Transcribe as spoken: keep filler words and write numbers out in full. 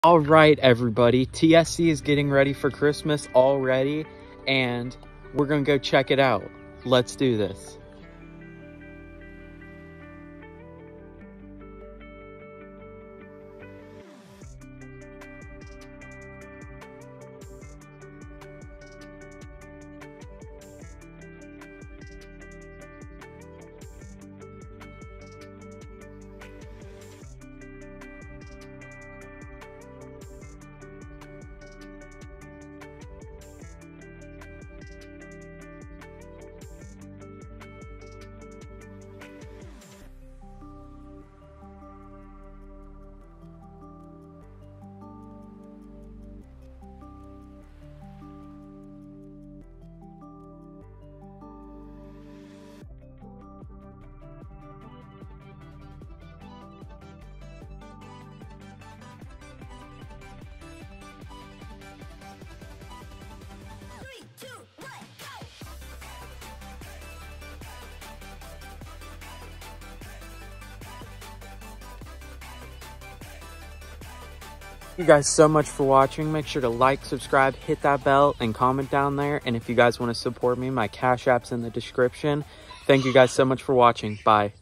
All right, everybody, T S C is getting ready for Christmas already, and we're gonna go check it out. Let's do this. Thank you guys so much for watching. Make sure to like, subscribe, hit that bell, and comment down there. And if you guys want to support me, my Cash App's in the description. Thank you guys so much for watching. Bye.